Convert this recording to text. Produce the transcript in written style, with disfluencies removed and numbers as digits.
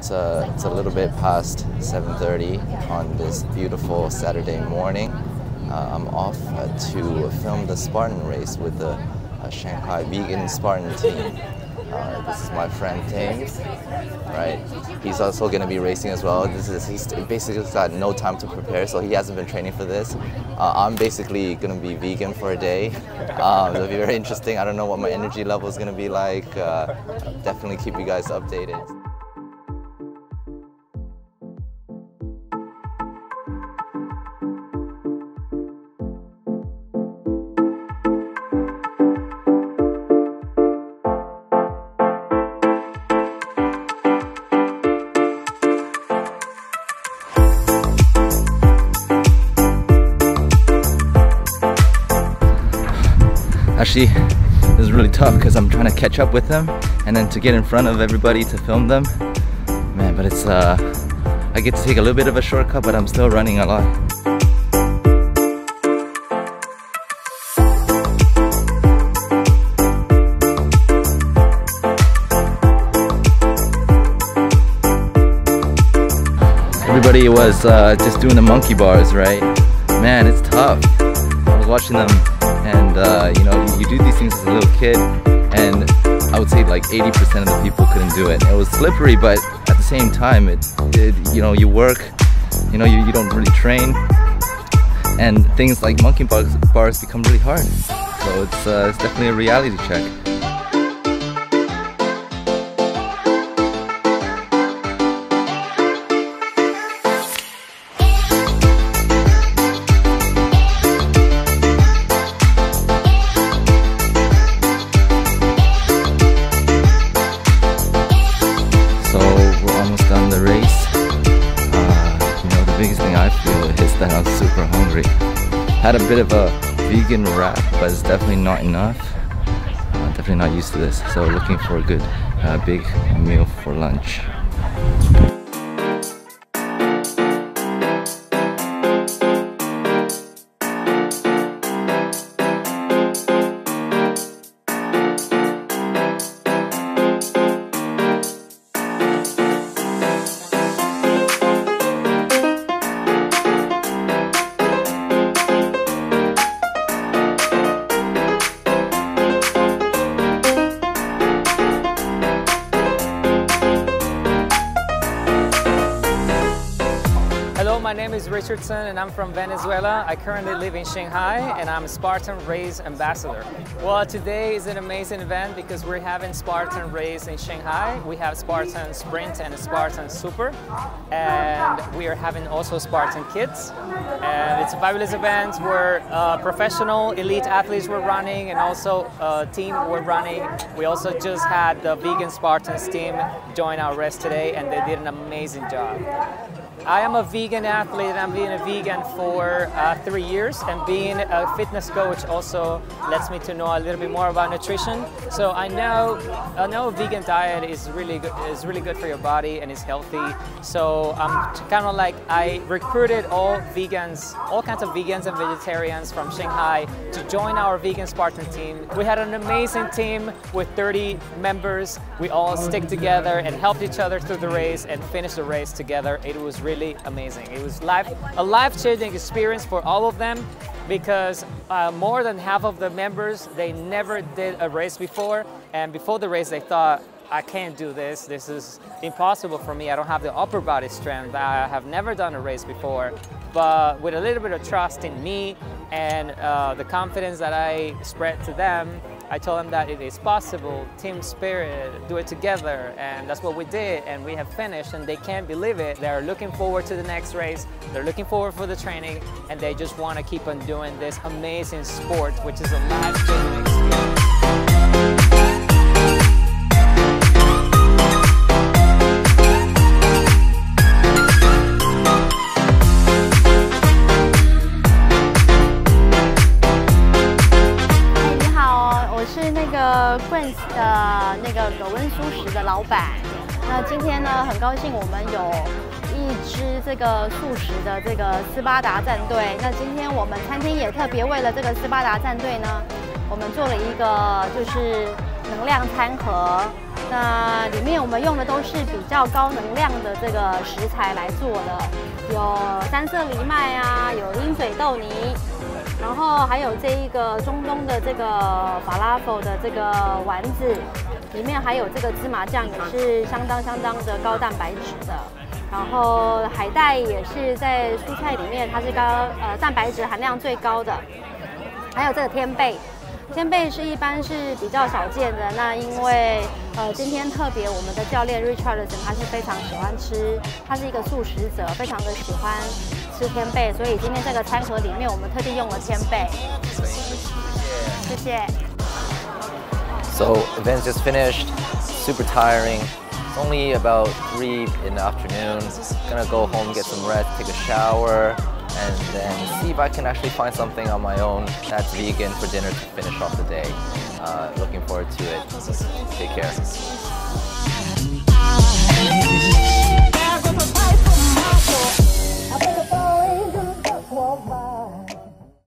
it's a little bit past 7:30 on this beautiful Saturday morning. I'm off to film the Spartan race with the Shanghai Vegan Spartan team. This is my friend Thames, right? He's also going to be racing as well. He's basically got no time to prepare, so he hasn't been training for this. I'm basically going to be vegan for a day. It'll be very interesting. I don't know what my energy level is going to be like. Definitely keep you guys updated. Actually, this is really tough because I'm trying to catch up with them and then to get in front of everybody to film them. Man, but it's I get to take a little bit of a shortcut, but I'm still running a lot. Everybody was just doing the monkey bars, right? Man, it's tough. I was watching them. And you know, you do these things as a little kid, and I would say like 80% of the people couldn't do it. It was slippery, but at the same time, you know, you work, you know, you don't really train, and things like monkey bars become really hard. So it's definitely a reality check. That I'm super hungry. Had a bit of a vegan wrap, but it's definitely not enough. Definitely not used to this. So looking for a good big meal for lunch. My name is Richardson and I'm from Venezuela. I currently live in Shanghai and I'm a Spartan Race ambassador. Well, today is an amazing event because we're having Spartan Race in Shanghai. We have Spartan Sprint and Spartan Super, and we are having also Spartan Kids. And it's a fabulous event where professional elite athletes were running and also a team were running. We also just had the Vegan Spartans team join our race today and they did an amazing job. I am a vegan athlete and I'm being a vegan for 3 years, and being a fitness coach also lets me to know a little bit more about nutrition. So I know a vegan diet is really good for your body and is healthy. So I'm kind of like, I recruited all kinds of vegans and vegetarians from Shanghai to join our Vegan Spartan team. We had an amazing team with 30 members. We all stick together and helped each other through the race and finished the race together. It was really amazing. It was a life-changing experience for all of them because more than half of the members, they never did a race before, and before the race they thought, I can't do this. This is impossible for me. I don't have the upper body strength. I have never done a race before. But with a little bit of trust in me and the confidence that I spread to them, I told them that it is possible, team spirit, do it together, and that's what we did, and we have finished, and they can't believe it. They're looking forward to the next race, they're looking forward for the training, and they just want to keep on doing this amazing sport, which is a life-changing experience. 个 Quince 的那个葛温素食的老板。那今天呢，很高兴我们有一支这个素食的这个斯巴达战队。那今天我们餐厅也特别为了这个斯巴达战队呢，我们做了一个就是能量餐盒， 那里面我们用的都是比较高能量的这个食材来做的，有三色藜麦啊，有鹰嘴豆泥，然后还有这一个中东的这个法拉佛的这个丸子，里面还有这个芝麻酱，也是相当的高蛋白质的。然后海带也是在蔬菜里面，它是蛋白质含量最高的。还有这个天贝。天贝是一般是比较少见的，那因为今天特别我们的教练 Richardson 他是非常喜欢吃，他是一个素食者，非常的喜欢吃天贝，所以今天这个餐盒里面我们特地用了天贝。谢谢。 So event's just finished, super tiring. It's only about 3 in the afternoon. Gonna go home, get some rest, take a shower, and then see if I can actually find something on my own that's vegan for dinner to finish off the day. Looking forward to it. Take care.